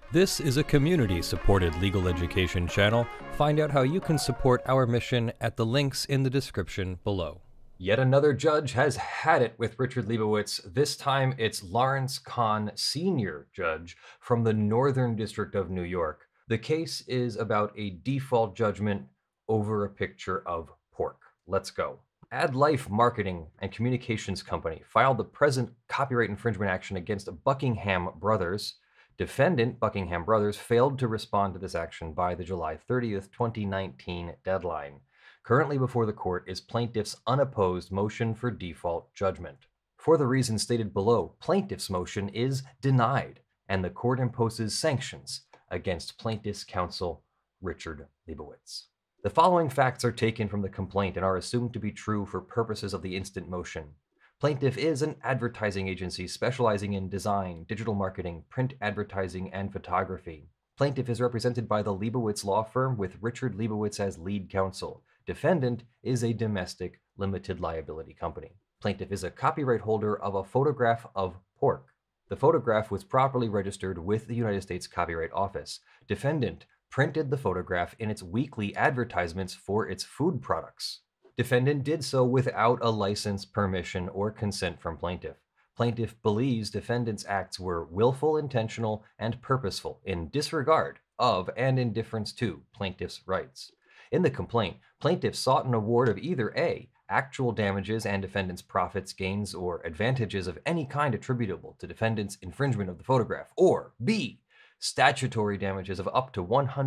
This is a community-supported legal education channel. Find out how you can support our mission at the links in the description below. Yet another judge has had it with Richard Leibowitz. This time it's Lawrence Kahn, senior judge from the Northern District of New York. The case is about a default judgment over a picture of pork. Let's go. AdLife Marketing and Communications Company filed the present copyright infringement action against Buckingham Brothers. Defendant Buckingham Brothers failed to respond to this action by the July 30th, 2019 deadline. Currently before the court is plaintiff's unopposed motion for default judgment. For the reasons stated below, plaintiff's motion is denied, and the court imposes sanctions against plaintiff's counsel, Richard Leibowitz. The following facts are taken from the complaint and are assumed to be true for purposes of the instant motion. Plaintiff is an advertising agency specializing in design, digital marketing, print advertising, and photography. Plaintiff is represented by the Leibowitz Law Firm with Richard Leibowitz as lead counsel. Defendant is a domestic limited liability company. Plaintiff is a copyright holder of a photograph of pork. The photograph was properly registered with the United States Copyright Office. Defendant printed the photograph in its weekly advertisements for its food products. Defendant did so without a license, permission, or consent from plaintiff. Plaintiff believes defendant's acts were willful, intentional, and purposeful in disregard of and indifference to plaintiff's rights. In the complaint, plaintiff sought an award of either A, actual damages and defendant's profits, gains, or advantages of any kind attributable to defendant's infringement of the photograph, or B, statutory damages of up to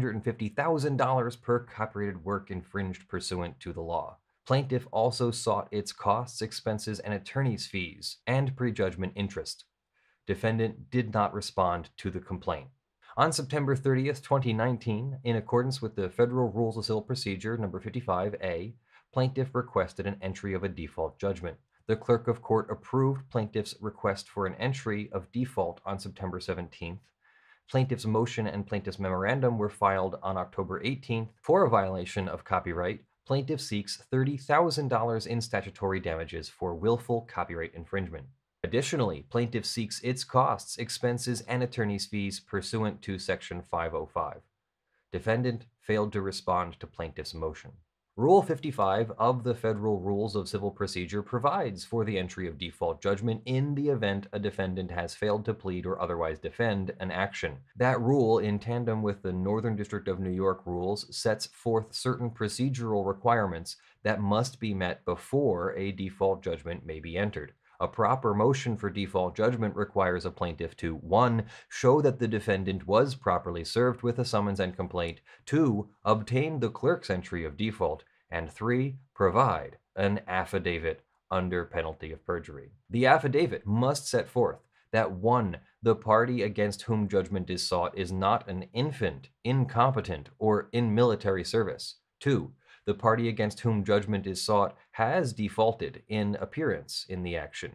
$150,000 per copyrighted work infringed pursuant to the law. Plaintiff also sought its costs, expenses, and attorney's fees and prejudgment interest. Defendant did not respond to the complaint. On September 30th, 2019, in accordance with the Federal Rules of Civil Procedure number 55A, plaintiff requested an entry of a default judgment. The clerk of court approved plaintiff's request for an entry of default on September 17th. Plaintiff's motion and plaintiff's memorandum were filed on October 18th. For a violation of copyright, plaintiff seeks $30,000 in statutory damages for willful copyright infringement. Additionally, plaintiff seeks its costs, expenses, and attorney's fees pursuant to Section 505. Defendant failed to respond to plaintiff's motion. Rule 55 of the Federal Rules of Civil Procedure provides for the entry of default judgment in the event a defendant has failed to plead or otherwise defend an action. That rule, in tandem with the Northern District of New York rules, sets forth certain procedural requirements that must be met before a default judgment may be entered. A proper motion for default judgment requires a plaintiff to 1. Show that the defendant was properly served with a summons and complaint, 2. Obtain the clerk's entry of default, and 3. Provide an affidavit under penalty of perjury. The affidavit must set forth that 1. The party against whom judgment is sought is not an infant, incompetent, or in military service. 2. The party against whom judgment is sought has defaulted in appearance in the action.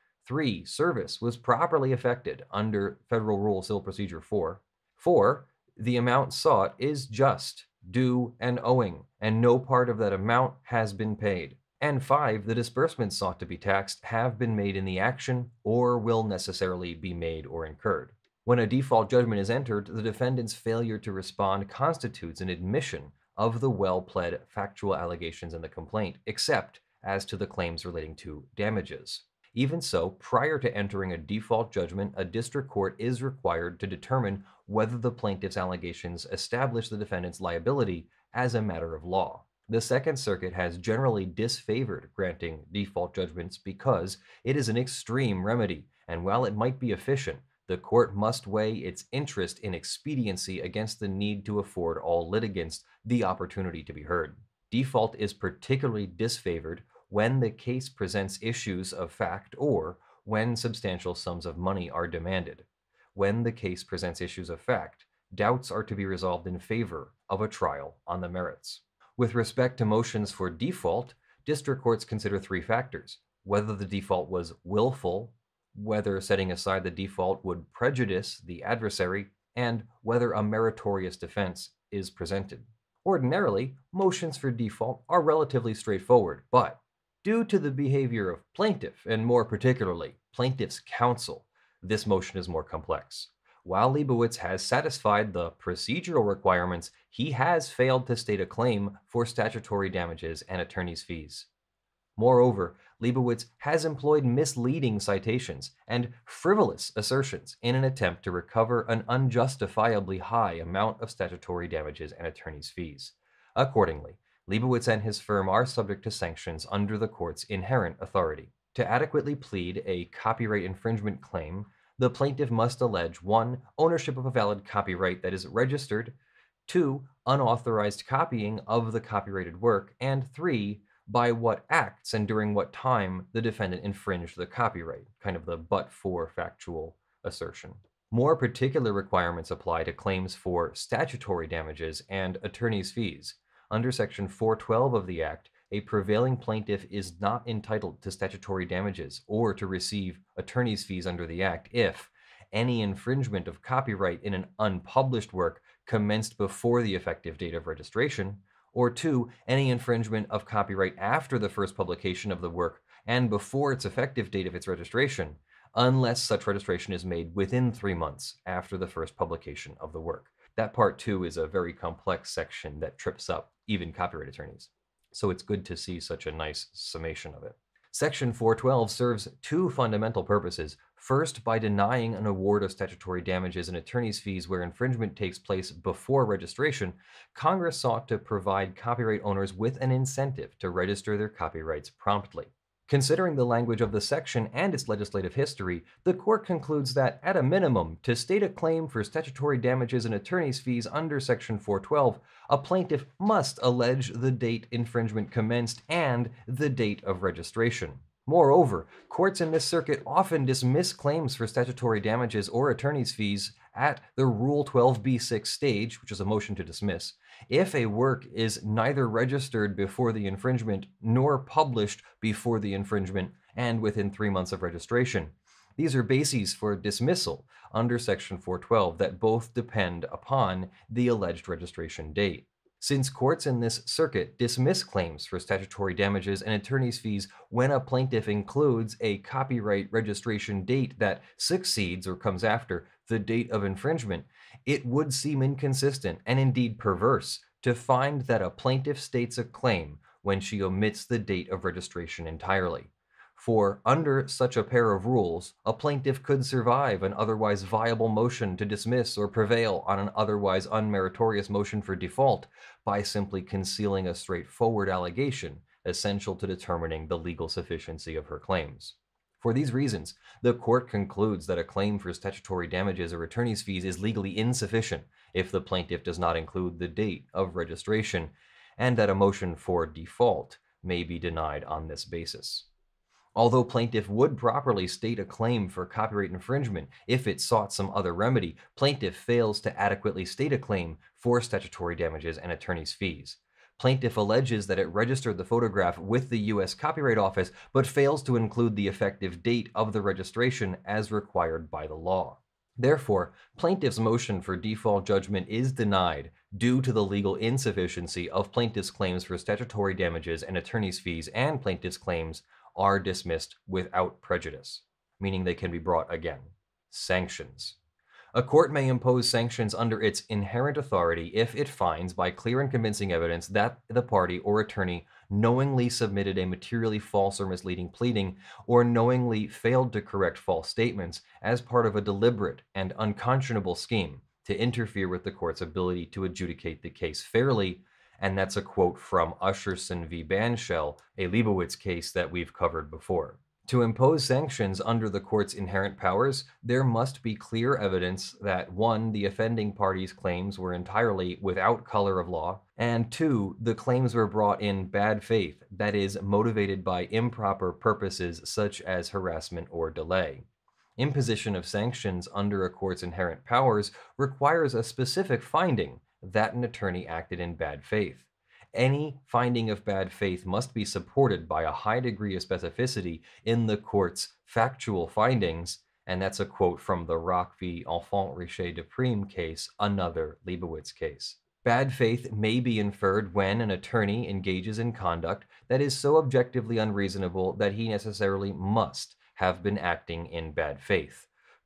3. Service was properly effected under Federal Rule Civil Procedure 4. 4. The amount sought is just, due, and owing, and no part of that amount has been paid. And 5. The disbursements sought to be taxed have been made in the action or will necessarily be made or incurred. When a default judgment is entered, the defendant's failure to respond constitutes an admission of the well-pled factual allegations in the complaint, except as to the claims relating to damages. Even so, prior to entering a default judgment, a district court is required to determine whether the plaintiff's allegations establish the defendant's liability as a matter of law. The Second Circuit has generally disfavored granting default judgments because it is an extreme remedy, and while it might be efficient, the court must weigh its interest in expediency against the need to afford all litigants the opportunity to be heard. Default is particularly disfavored when the case presents issues of fact or when substantial sums of money are demanded. When the case presents issues of fact, doubts are to be resolved in favor of a trial on the merits. With respect to motions for default, district courts consider 3 factors: whether the default was willful, whether setting aside the default would prejudice the adversary, and whether a meritorious defense is presented. Ordinarily, motions for default are relatively straightforward, but due to the behavior of plaintiff, and more particularly plaintiff's counsel, this motion is more complex. While Leibowitz has satisfied the procedural requirements, he has failed to state a claim for statutory damages and attorney's fees. Moreover, Leibowitz has employed misleading citations and frivolous assertions in an attempt to recover an unjustifiably high amount of statutory damages and attorney's fees. Accordingly, Leibowitz and his firm are subject to sanctions under the court's inherent authority. To adequately plead a copyright infringement claim, the plaintiff must allege 1. Ownership of a valid copyright that is registered, 2. Unauthorized copying of the copyrighted work, and 3. By what acts and during what time the defendant infringed the copyright, kind of the but-for factual assertion. More particular requirements apply to claims for statutory damages and attorney's fees. Under Section 412 of the Act, a prevailing plaintiff is not entitled to statutory damages or to receive attorney's fees under the Act if any infringement of copyright in an unpublished work commenced before the effective date of registration, or 2, any infringement of copyright after the first publication of the work and before its effective date of its registration, unless such registration is made within 3 months after the first publication of the work. That part 2 is a very complex section that trips up even copyright attorneys. So it's good to see such a nice summation of it. Section 412 serves 2 fundamental purposes. First, by denying an award of statutory damages and attorney's fees where infringement takes place before registration, Congress sought to provide copyright owners with an incentive to register their copyrights promptly. Considering the language of the section and its legislative history, the court concludes that, at a minimum, to state a claim for statutory damages and attorney's fees under Section 412, a plaintiff must allege the date infringement commenced and the date of registration. Moreover, courts in this circuit often dismiss claims for statutory damages or attorney's fees at the Rule 12b6 stage, which is a motion to dismiss, if a work is neither registered before the infringement nor published before the infringement and within 3 months of registration. These are bases for dismissal under Section 412 that both depend upon the alleged registration date. Since courts in this circuit dismiss claims for statutory damages and attorney's fees when a plaintiff includes a copyright registration date that succeeds or comes after the date of infringement, it would seem inconsistent and indeed perverse to find that a plaintiff states a claim when she omits the date of registration entirely. For under such a pair of rules, a plaintiff could survive an otherwise viable motion to dismiss or prevail on an otherwise unmeritorious motion for default by simply concealing a straightforward allegation essential to determining the legal sufficiency of her claims. For these reasons, the court concludes that a claim for statutory damages or attorney's fees is legally insufficient if the plaintiff does not include the date of registration, and that a motion for default may be denied on this basis. Although plaintiff would properly state a claim for copyright infringement if it sought some other remedy, plaintiff fails to adequately state a claim for statutory damages and attorney's fees. Plaintiff alleges that it registered the photograph with the U.S. Copyright Office, but fails to include the effective date of the registration as required by the law. Therefore, plaintiff's motion for default judgment is denied due to the legal insufficiency of plaintiff's claims for statutory damages and attorney's fees, and plaintiff's claims are dismissed without prejudice, meaning they can be brought again. Sanctions. A court may impose sanctions under its inherent authority if it finds by clear and convincing evidence that the party or attorney knowingly submitted a materially false or misleading pleading, or knowingly failed to correct false statements as part of a deliberate and unconscionable scheme to interfere with the court's ability to adjudicate the case fairly. And that's a quote from Usherson v. Banshell, a Leibowitz case that we've covered before. To impose sanctions under the court's inherent powers, there must be clear evidence that 1. The offending party's claims were entirely without color of law, and 2. The claims were brought in bad faith, that is, motivated by improper purposes such as harassment or delay. Imposition of sanctions under a court's inherent powers requires a specific finding that an attorney acted in bad faith. Any finding of bad faith must be supported by a high degree of specificity in the court's factual findings, and that's a quote from the Rock v. Enfant Richer de Prime case, another Leibowitz case. Bad faith may be inferred when an attorney engages in conduct that is so objectively unreasonable that he necessarily must have been acting in bad faith.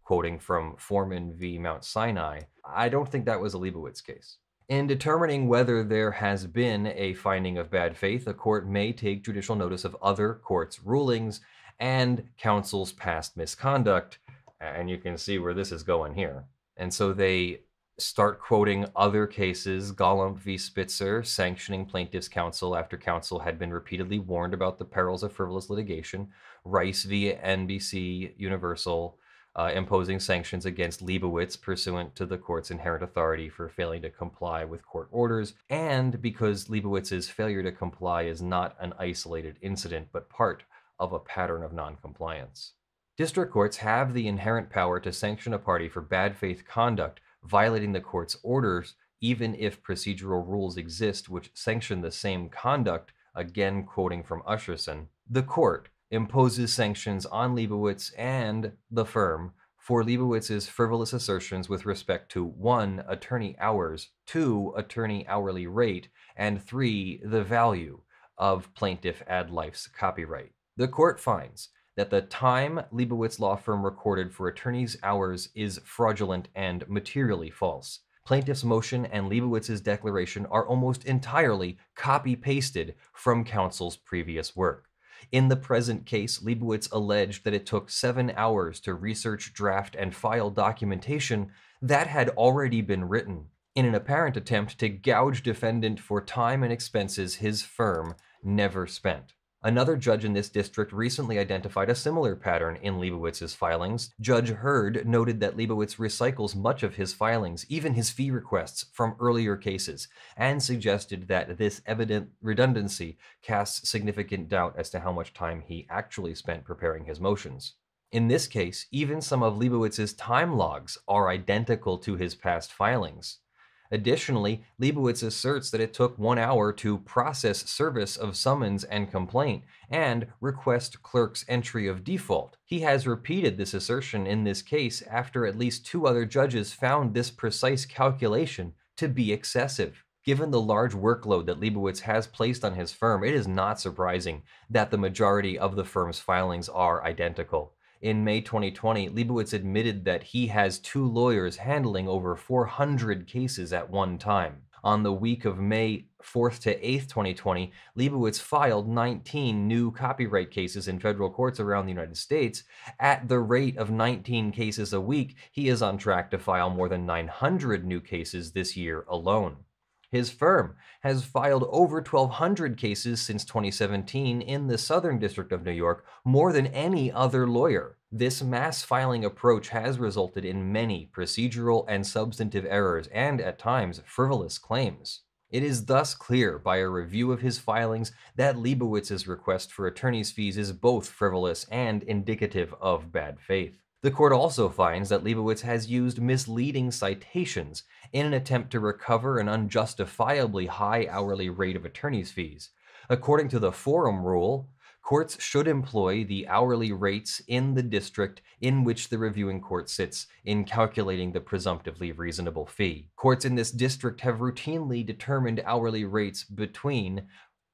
quoting from Foreman v. Mount Sinai, I don't think that was a Leibowitz case. In determining whether there has been a finding of bad faith, a court may take judicial notice of other courts' rulings and counsel's past misconduct, and you can see where this is going here. And so they start quoting other cases, Gollump v. Spitzer, sanctioning plaintiff's counsel after counsel had been repeatedly warned about the perils of frivolous litigation, Rice v. NBC Universal, imposing sanctions against Leibowitz pursuant to the court's inherent authority for failing to comply with court orders, and because Leibowitz's failure to comply is not an isolated incident, but part of a pattern of noncompliance. District courts have the inherent power to sanction a party for bad faith conduct, violating the court's orders, even if procedural rules exist which sanction the same conduct, again quoting from Usherson. The court imposes sanctions on Leibowitz and the firm for Leibowitz's frivolous assertions with respect to 1. Attorney hours, 2. Attorney hourly rate, and 3. The value of plaintiff ad life's copyright. The court finds that the time Leibowitz law firm recorded for attorneys' hours is fraudulent and materially false. Plaintiff's motion and Leibowitz's declaration are almost entirely copy-pasted from counsel's previous work. In the present case, Leibowitz alleged that it took 7 hours to research, draft, and file documentation that had already been written, in an apparent attempt to gouge defendant for time and expenses his firm never spent. Another judge in this district recently identified a similar pattern in Leibowitz's filings. Judge Hurd noted that Leibowitz recycles much of his filings, even his fee requests, from earlier cases, and suggested that this evident redundancy casts significant doubt as to how much time he actually spent preparing his motions. In this case, even some of Leibowitz's time logs are identical to his past filings. Additionally, Leibowitz asserts that it took 1 hour to process service of summons and complaint and request clerk's entry of default. He has repeated this assertion in this case after at least 2 other judges found this precise calculation to be excessive. Given the large workload that Leibowitz has placed on his firm, it is not surprising that the majority of the firm's filings are identical. In May 2020, Leibowitz admitted that he has 2 lawyers handling over 400 cases at one time. On the week of May 4th to 8th, 2020, Leibowitz filed 19 new copyright cases in federal courts around the United States. At the rate of 19 cases a week, he is on track to file more than 900 new cases this year alone. His firm has filed over 1,200 cases since 2017 in the Southern District of New York, more than any other lawyer. This mass filing approach has resulted in many procedural and substantive errors and, at times, frivolous claims. It is thus clear by a review of his filings that Leibowitz's request for attorney's fees is both frivolous and indicative of bad faith. The court also finds that Leibowitz has used misleading citations in an attempt to recover an unjustifiably high hourly rate of attorney's fees. According to the forum rule, courts should employ the hourly rates in the district in which the reviewing court sits in calculating the presumptively reasonable fee. Courts in this district have routinely determined hourly rates between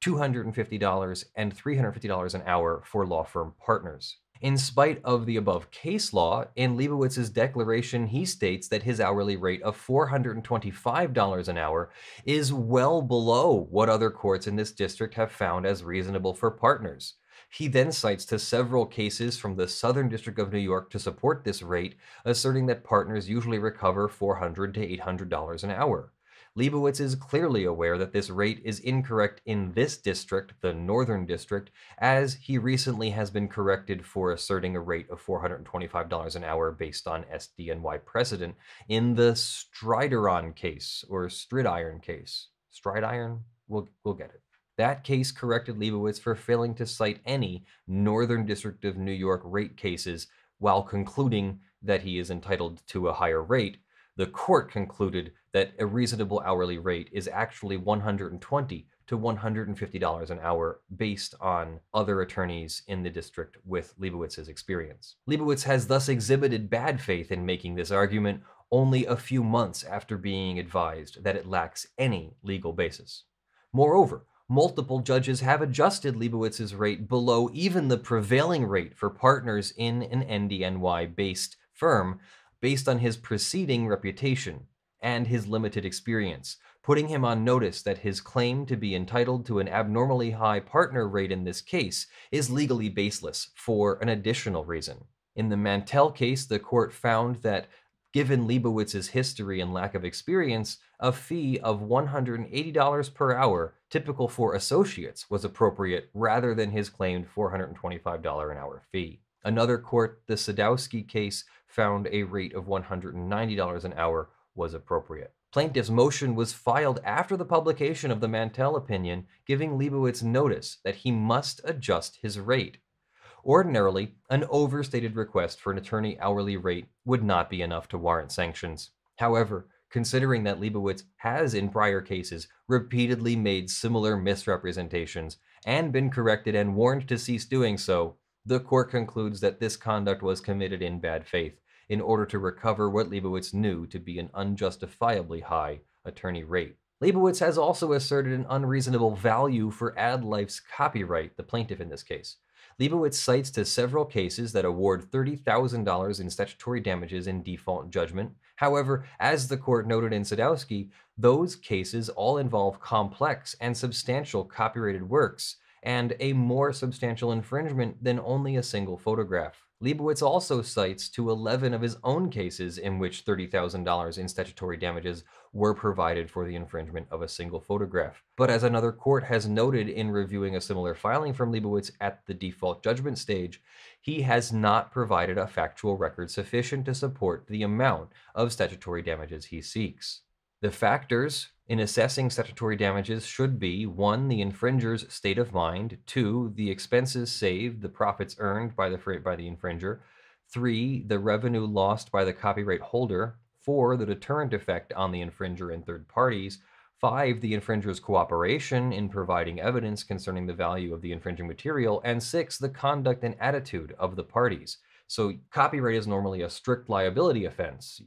$250 and $350 an hour for law firm partners. In spite of the above case law, in Leibowitz's declaration, he states that his hourly rate of $425 an hour is well below what other courts in this district have found as reasonable for partners. He then cites to several cases from the Southern District of New York to support this rate, asserting that partners usually recover $400 to $800 an hour. Leibowitz is clearly aware that this rate is incorrect in this district, the Northern District, as he recently has been corrected for asserting a rate of $425 an hour based on SDNY precedent in the Strideron case, or Stridiron case. Stridiron? We'll get it. That case corrected Leibowitz for failing to cite any Northern District of New York rate cases while concluding that he is entitled to a higher rate. The court concluded that a reasonable hourly rate is actually $120 to $150 an hour based on other attorneys in the district with Leibowitz's experience. Leibowitz has thus exhibited bad faith in making this argument only a few months after being advised that it lacks any legal basis. Moreover, multiple judges have adjusted Leibowitz's rate below even the prevailing rate for partners in an NDNY-based firm based on his preceding reputation and his limited experience, putting him on notice that his claim to be entitled to an abnormally high partner rate in this case is legally baseless for an additional reason. In the Mantell case, the court found that, given Leibowitz's history and lack of experience, a fee of $180 per hour, typical for associates, was appropriate rather than his claimed $425 an hour fee. Another court, the Sadowski case, found a rate of $190 an hour was appropriate. Plaintiff's motion was filed after the publication of the Mantell opinion, giving Leibowitz notice that he must adjust his rate. Ordinarily, an overstated request for an attorney hourly rate would not be enough to warrant sanctions. However, considering that Leibowitz has in prior cases repeatedly made similar misrepresentations and been corrected and warned to cease doing so, the court concludes that this conduct was committed in bad faith in order to recover what Leibowitz knew to be an unjustifiably high attorney rate. Leibowitz has also asserted an unreasonable value for AdLife's copyright, the plaintiff in this case. Leibowitz cites to several cases that award $30,000 in statutory damages in default judgment. However, as the court noted in Sadowski, those cases all involve complex and substantial copyrighted works, and a more substantial infringement than only a single photograph. Leibowitz also cites to 11 of his own cases in which $30,000 in statutory damages were provided for the infringement of a single photograph. But as another court has noted in reviewing a similar filing from Leibowitz at the default judgment stage, he has not provided a factual record sufficient to support the amount of statutory damages he seeks. The factors in assessing statutory damages should be 1. The infringer's state of mind, 2. The expenses saved, the profits earned by the infringer, 3. The revenue lost by the copyright holder, 4. The deterrent effect on the infringer and third parties, 5. The infringer's cooperation in providing evidence concerning the value of the infringing material, and 6. The conduct and attitude of the parties. So copyright is normally a strict liability offense.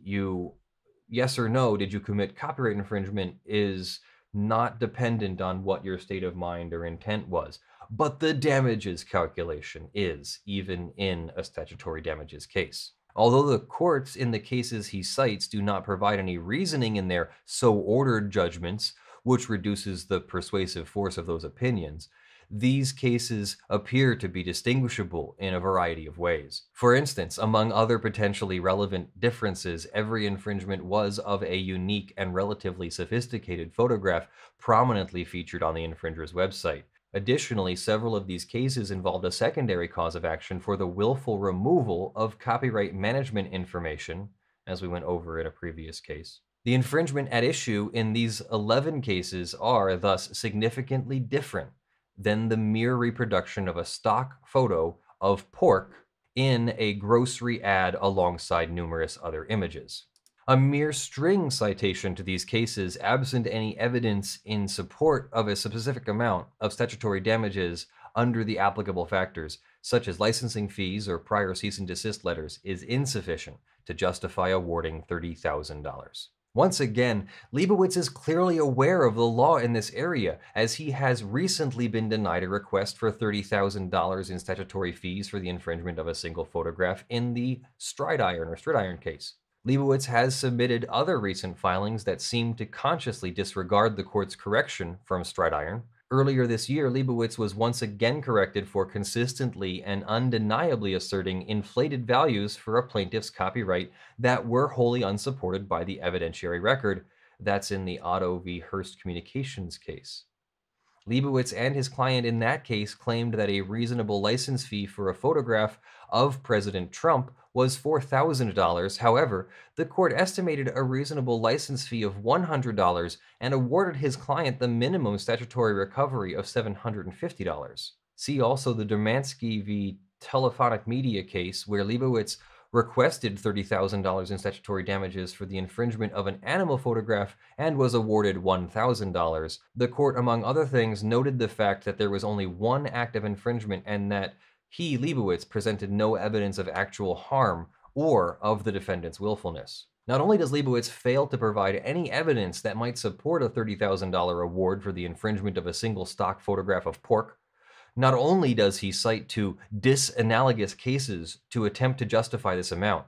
Yes or no, did you commit copyright infringement is not dependent on what your state of mind or intent was. But the damages calculation is, even in a statutory damages case. Although the courts in the cases he cites do not provide any reasoning in their so-ordered judgments, which reduces the persuasive force of those opinions, these cases appear to be distinguishable in a variety of ways. For instance, among other potentially relevant differences, every infringement was of a unique and relatively sophisticated photograph prominently featured on the infringer's website. Additionally, several of these cases involved a secondary cause of action for the willful removal of copyright management information, as we went over in a previous case. The infringement at issue in these 11 cases are thus significantly different than the mere reproduction of a stock photo of pork in a grocery ad alongside numerous other images. A mere string citation to these cases, absent any evidence in support of a specific amount of statutory damages under the applicable factors, such as licensing fees or prior cease and desist letters, is insufficient to justify awarding $30,000. Once again, Leibowitz is clearly aware of the law in this area, as he has recently been denied a request for $30,000 in statutory fees for the infringement of a single photograph in the Stridiron case. Leibowitz has submitted other recent filings that seem to consciously disregard the court's correction from Stridiron. Earlier this year, Leibowitz was once again corrected for consistently and undeniably asserting inflated values for a plaintiff's copyright that were wholly unsupported by the evidentiary record. That's in the Otto v. Hearst Communications case. Leibowitz and his client in that case claimed that a reasonable license fee for a photograph of President Trump was $4,000. However, the court estimated a reasonable license fee of $100 and awarded his client the minimum statutory recovery of $750. See also the Dermansky v. Telephonic Media case, where Leibowitz requested $30,000 in statutory damages for the infringement of an animal photograph and was awarded $1,000. The court, among other things, noted the fact that there was only one act of infringement and that he, Leibowitz, presented no evidence of actual harm or of the defendant's willfulness. Not only does Leibowitz fail to provide any evidence that might support a $30,000 award for the infringement of a single stock photograph of pork, not only does he cite two disanalogous cases to attempt to justify this amount,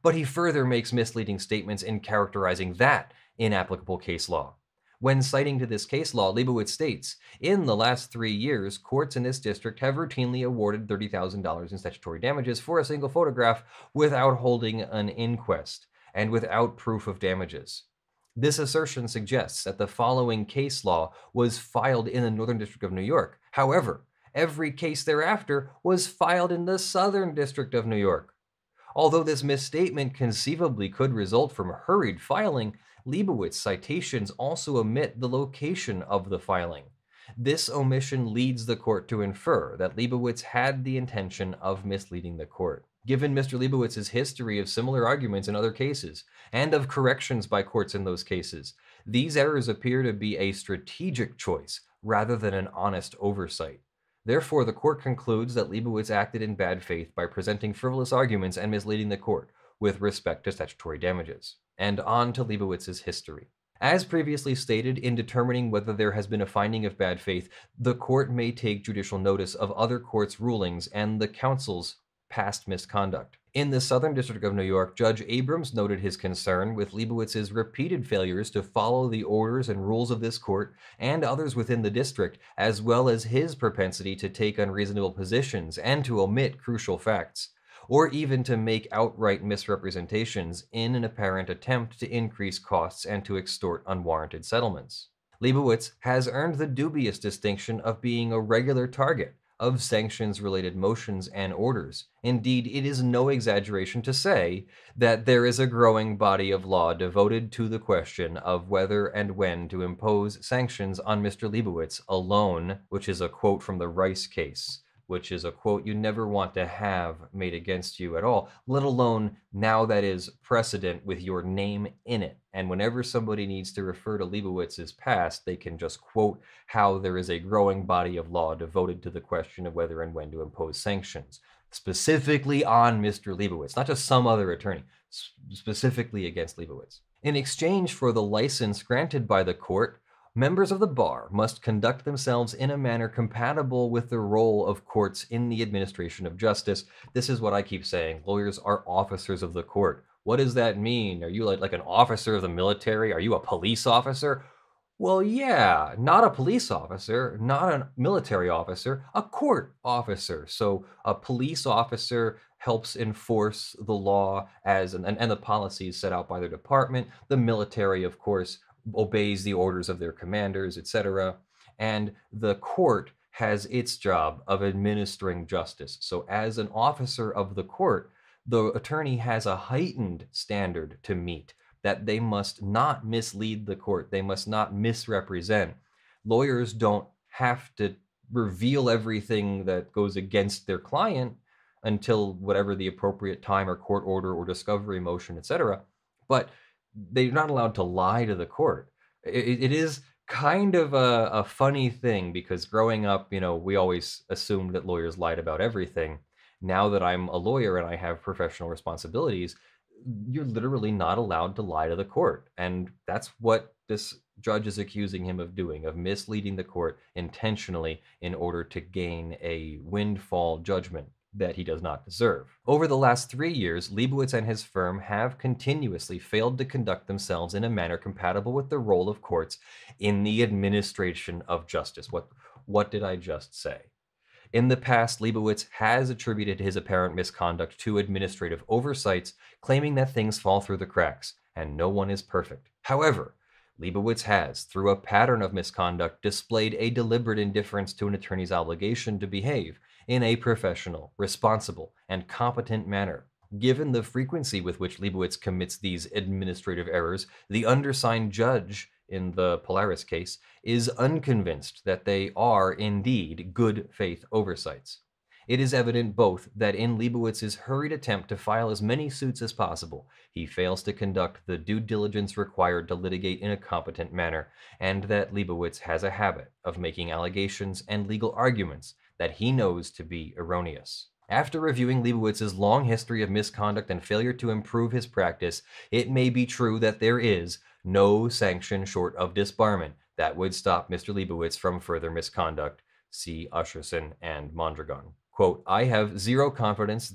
but he further makes misleading statements in characterizing that inapplicable case law. When citing to this case law, Leibowitz states, in the last 3 years, courts in this district have routinely awarded $30,000 in statutory damages for a single photograph without holding an inquest and without proof of damages. This assertion suggests that the following case law was filed in the Northern District of New York. However, every case thereafter was filed in the Southern District of New York. Although this misstatement conceivably could result from hurried filing, Leibowitz citations also omit the location of the filing. This omission leads the court to infer that Leibowitz had the intention of misleading the court. Given Mr. Leibowitz's history of similar arguments in other cases, and of corrections by courts in those cases, these errors appear to be a strategic choice rather than an honest oversight. Therefore, the court concludes that Leibowitz acted in bad faith by presenting frivolous arguments and misleading the court with respect to statutory damages. And on to Leibowitz's history. As previously stated, in determining whether there has been a finding of bad faith, the court may take judicial notice of other courts' rulings and the counsel's past misconduct. In the Southern District of New York, Judge Abrams noted his concern with Leibowitz's repeated failures to follow the orders and rules of this court and others within the district, as well as his propensity to take unreasonable positions and to omit crucial facts, or even to make outright misrepresentations in an apparent attempt to increase costs and to extort unwarranted settlements. Leibowitz has earned the dubious distinction of being a regular target of sanctions-related motions and orders. Indeed, it is no exaggeration to say that there is a growing body of law devoted to the question of whether and when to impose sanctions on Mr. Leibowitz alone, which is a quote from the Rice case, which is a quote you never want to have made against you at all, let alone now that is precedent with your name in it. And whenever somebody needs to refer to Leibowitz's past, they can just quote how there is a growing body of law devoted to the question of whether and when to impose sanctions, specifically on Mr. Leibowitz, not just some other attorney, specifically against Leibowitz. In exchange for the license granted by the court, members of the bar must conduct themselves in a manner compatible with the role of courts in the administration of justice. This is what I keep saying. Lawyers are officers of the court. What does that mean? Are you like an officer of the military? Are you a police officer? Well, yeah, not a police officer, not a military officer, a court officer. So a police officer helps enforce the law and the policies set out by their department. The military, of course, obeys the orders of their commanders, etc. And the court has its job of administering justice. So as an officer of the court, the attorney has a heightened standard to meet, that they must not mislead the court. They must not misrepresent. Lawyers don't have to reveal everything that goes against their client until whatever the appropriate time or court order or discovery motion, etc. But they're not allowed to lie to the court. It is kind of a funny thing because growing up, we always assumed that lawyers lied about everything. Now that I'm a lawyer and I have professional responsibilities, you're literally not allowed to lie to the court. And that's what this judge is accusing him of doing, of misleading the court intentionally in order to gain a windfall judgment that he does not deserve. Over the last 3 years, Leibowitz and his firm have continuously failed to conduct themselves in a manner compatible with the role of courts in the administration of justice. What did I just say? In the past, Leibowitz has attributed his apparent misconduct to administrative oversights, claiming that things fall through the cracks, and no one is perfect. However, Leibowitz has, through a pattern of misconduct, displayed a deliberate indifference to an attorney's obligation to behave in a professional, responsible, and competent manner. Given the frequency with which Leibowitz commits these administrative errors, the undersigned judge in the Polaris case is unconvinced that they are indeed good faith oversights. It is evident both that in Leibowitz's hurried attempt to file as many suits as possible, he fails to conduct the due diligence required to litigate in a competent manner, and that Leibowitz has a habit of making allegations and legal arguments that he knows to be erroneous. After reviewing Leibowitz's long history of misconduct and failure to improve his practice, it may be true that there is no sanction short of disbarment that would stop Mr. Leibowitz from further misconduct. See Usherson and Mondragon. Quote, I have zero confidence that,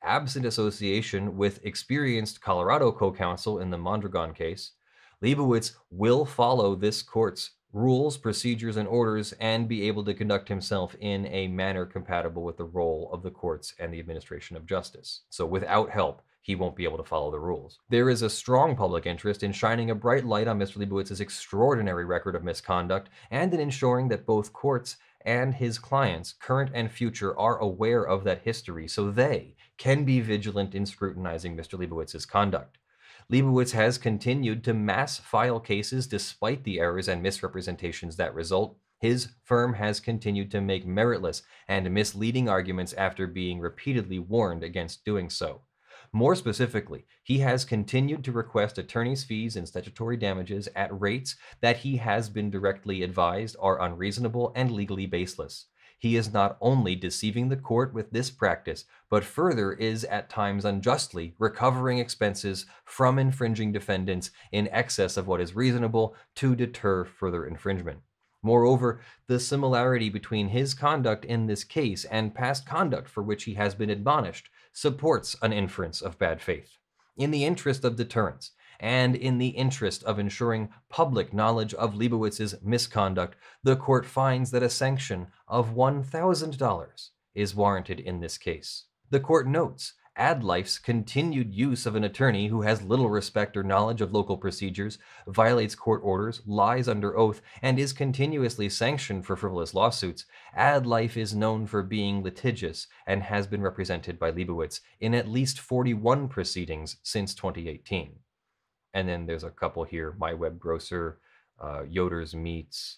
absent association with experienced Colorado co-counsel in the Mondragon case, Leibowitz will follow this court's rules, procedures, and orders and be able to conduct himself in a manner compatible with the role of the courts and the administration of justice. So without help, he won't be able to follow the rules. There is a strong public interest in shining a bright light on Mr. Leibowitz's extraordinary record of misconduct and in ensuring that both courts and his clients, current and future, are aware of that history so they can be vigilant in scrutinizing Mr. Leibowitz's conduct. Leibowitz has continued to mass file cases despite the errors and misrepresentations that result. His firm has continued to make meritless and misleading arguments after being repeatedly warned against doing so. More specifically, he has continued to request attorney's fees and statutory damages at rates that he has been directly advised are unreasonable and legally baseless. He is not only deceiving the court with this practice, but further is at times unjustly recovering expenses from infringing defendants in excess of what is reasonable to deter further infringement. Moreover, the similarity between his conduct in this case and past conduct for which he has been admonished supports an inference of bad faith. In the interest of deterrence, and in the interest of ensuring public knowledge of Leibowitz's misconduct, the court finds that a sanction of $1,000 is warranted in this case. The court notes Adlife's continued use of an attorney who has little respect or knowledge of local procedures, violates court orders, lies under oath, and is continuously sanctioned for frivolous lawsuits. Adlife is known for being litigious and has been represented by Leibowitz in at least 41 proceedings since 2018. And then there's a couple here: My Web Grocer, Yoder's Meats,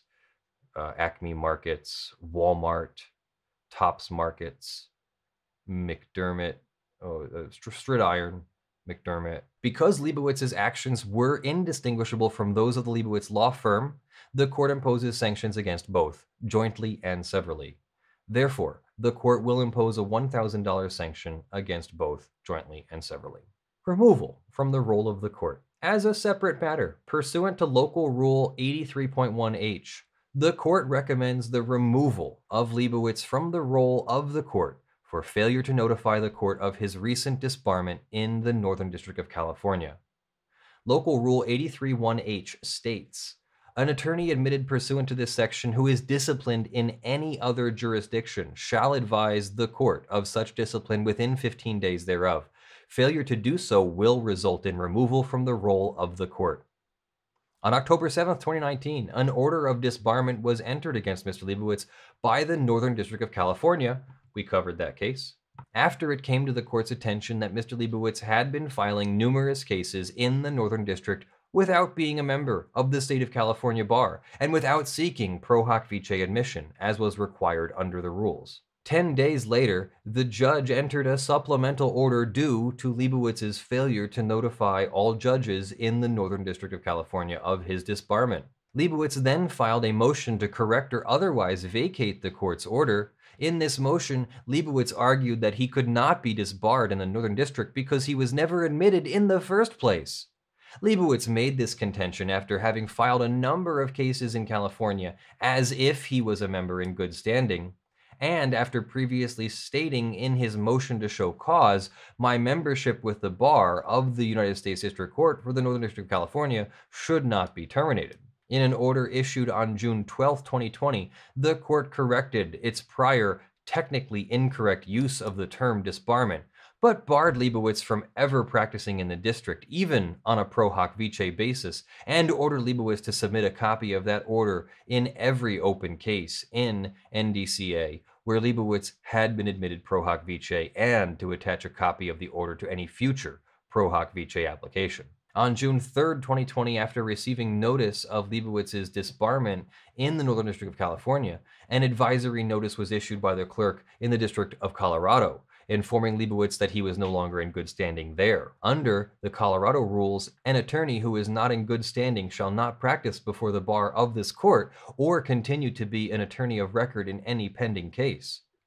Acme Markets, Walmart, Tops Markets, McDermott, Stridiron, McDermott. Because Leibowitz's actions were indistinguishable from those of the Leibowitz law firm, the court imposes sanctions against both, jointly and severally. Therefore, the court will impose a $1,000 sanction against both, jointly and severally. Removal from the role of the court. As a separate matter, pursuant to Local Rule 83.1H, the court recommends the removal of Leibowitz from the role of the court for failure to notify the court of his recent disbarment in the Northern District of California. Local Rule 83.1H states, an attorney admitted pursuant to this section who is disciplined in any other jurisdiction shall advise the court of such discipline within 15 days thereof. Failure to do so will result in removal from the role of the court. On October 7, 2019, an order of disbarment was entered against Mr. Leibowitz by the Northern District of California. We covered that case. After it came to the court's attention that Mr. Leibowitz had been filing numerous cases in the Northern District without being a member of the state of California bar and without seeking pro hoc vice admission, as was required under the rules. 10 days later, the judge entered a supplemental order due to Leibowitz's failure to notify all judges in the Northern District of California of his disbarment. Leibowitz then filed a motion to correct or otherwise vacate the court's order. In this motion, Leibowitz argued that he could not be disbarred in the Northern District because he was never admitted in the first place. Leibowitz made this contention after having filed a number of cases in California as if he was a member in good standing, and after previously stating in his motion to show cause, my membership with the bar of the United States District Court for the Northern District of California should not be terminated. In an order issued on June 12, 2020, the court corrected its prior technically incorrect use of the term disbarment, but barred Leibowitz from ever practicing in the district, even on a pro hoc vice basis, and ordered Leibowitz to submit a copy of that order in every open case in NDCA where Leibowitz had been admitted pro hoc vice, and to attach a copy of the order to any future pro hoc vice application. On June 3, 2020, after receiving notice of Leibowitz's disbarment in the Northern District of California, an advisory notice was issued by the clerk in the District of Colorado, informing Leibowitz that he was no longer in good standing there. Under the Colorado rules, an attorney who is not in good standing shall not practice before the bar of this court or continue to be an attorney of record in any pending case.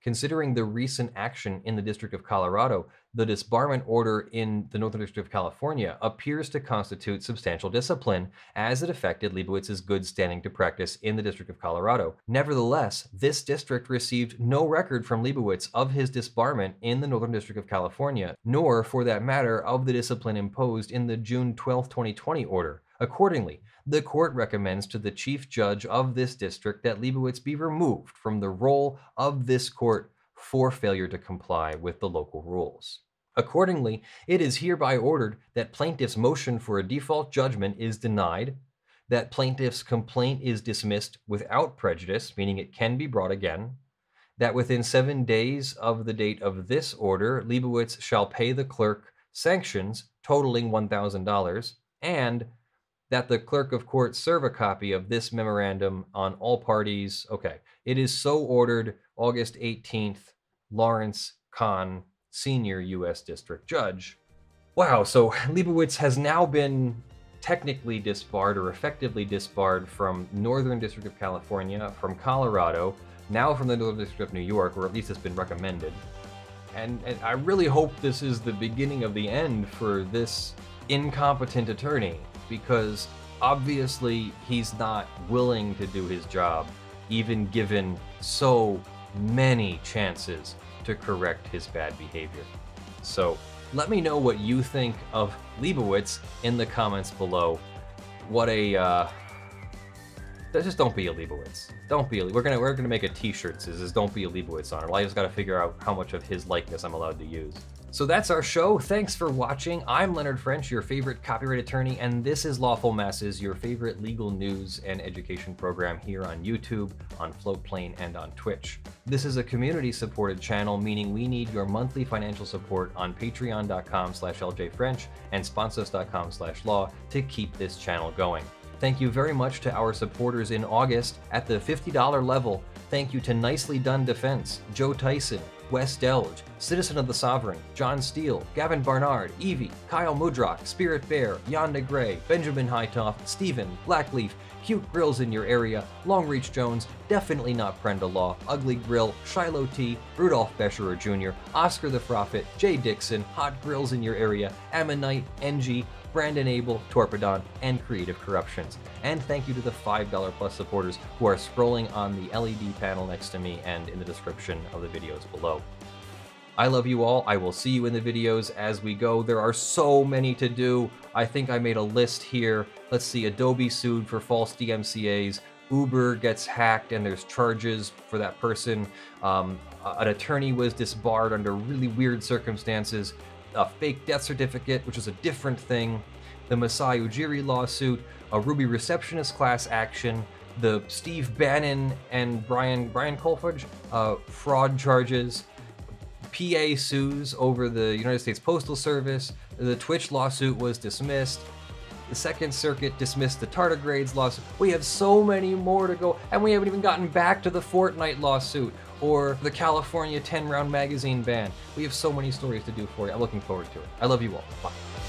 Considering the recent action in the District of Colorado, the disbarment order in the Northern District of California appears to constitute substantial discipline, as it affected Leibowitz's good standing to practice in the District of Colorado. Nevertheless, this district received no record from Leibowitz of his disbarment in the Northern District of California, nor, for that matter, of the discipline imposed in the June 12, 2020 order. Accordingly, the court recommends to the chief judge of this district that Leibowitz be removed from the role of this court for failure to comply with the local rules. Accordingly, it is hereby ordered that plaintiff's motion for a default judgment is denied, that plaintiff's complaint is dismissed without prejudice, meaning it can be brought again, that within 7 days of the date of this order, Leibowitz shall pay the clerk sanctions totaling $1,000, and that the clerk of court serve a copy of this memorandum on all parties. Okay, it is so ordered, August 18th, Lawrence Kahn, Senior U.S. District Judge. Wow, so Leibowitz has now been technically disbarred or effectively disbarred from Northern District of California, from Colorado, now from the Northern District of New York, or at least it's been recommended. And I really hope this is the beginning of the end for this incompetent attorney, because obviously he's not willing to do his job, even given so many chances to correct his bad behavior. So let me know what you think of Leibowitz in the comments below. What a just don't be a Leibowitz. Don't be a, we're gonna make a t-shirt that says "Don't be a Leibowitz" on it. Well, I just gotta figure out how much of his likeness I'm allowed to use. So that's our show. Thanks for watching. I'm Leonard French, your favorite copyright attorney, and this is Lawful Masses, your favorite legal news and education program here on YouTube, on Floatplane, and on Twitch. This is a community-supported channel, meaning we need your monthly financial support on patreon.com/ljfrench and sponsors.com/law to keep this channel going. Thank you very much to our supporters in August. At the $50 level, thank you to Nicely Done Defense, Joe Tyson, Wes Delge, Citizen of the Sovereign, John Steele, Gavin Barnard, Evie, Kyle Mudrock, Spirit Bear, Yonda Gray, Benjamin Hightoff, Steven, Blackleaf, Cute Grills in Your Area, Longreach Jones, Definitely Not Prenda Law, Ugly Grill, Shiloh T, Rudolph Bescherer Jr., Oscar the Prophet, Jay Dixon, Hot Grills in Your Area, Ammonite, NG, Brandon Abel, Torpedon, and Creative Corruptions. And thank you to the $5 plus supporters who are scrolling on the LED panel next to me and in the description of the videos below. I love you all. I will see you in the videos as we go. There are so many to do. I think I made a list here. Let's see, Adobe sued for false DMCAs. Uber gets hacked and there's charges for that person. An attorney was disbarred under really weird circumstances. A fake death certificate, which is a different thing. The Masai Ujiri lawsuit. A Ruby receptionist class action. The Steve Bannon and Brian Kolfage fraud charges. PA sues over the United States Postal Service. The Twitch lawsuit was dismissed. The Second Circuit dismissed the Tardigrades lawsuit. We have so many more to go, and we haven't even gotten back to the Fortnite lawsuit or the California 10-round magazine ban. We have so many stories to do for you. I'm looking forward to it. I love you all. Bye.